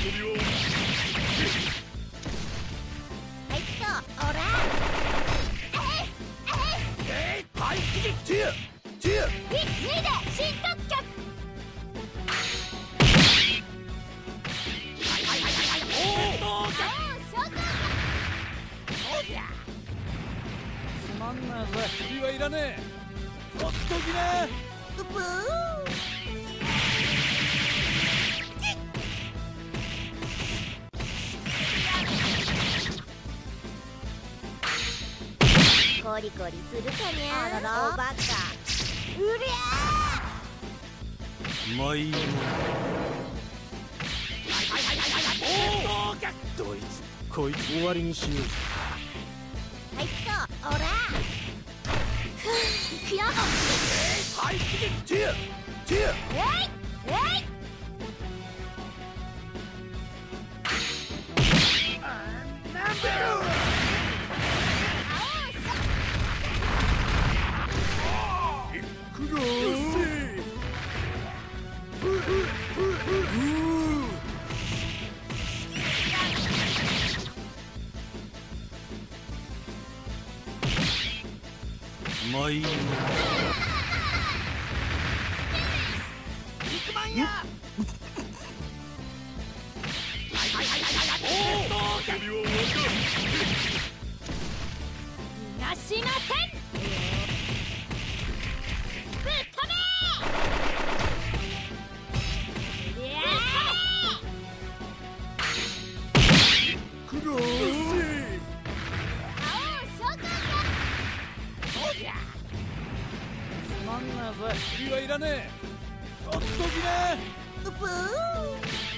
はいっとオラはいティアティア脱いで新特曲つまんないぜ。首はいらねえ。ほっときな。 ブーコリコリするかにゃおバカうりゃまいもどいつこいつ終わりにしよう。 はいっとオラくよはいティアティアえいえい苦労せまいも肉まんや逃がしませんぶっ飛べいや苦労せつまんないぜ。首はいらねえ。ほっときな。 ブー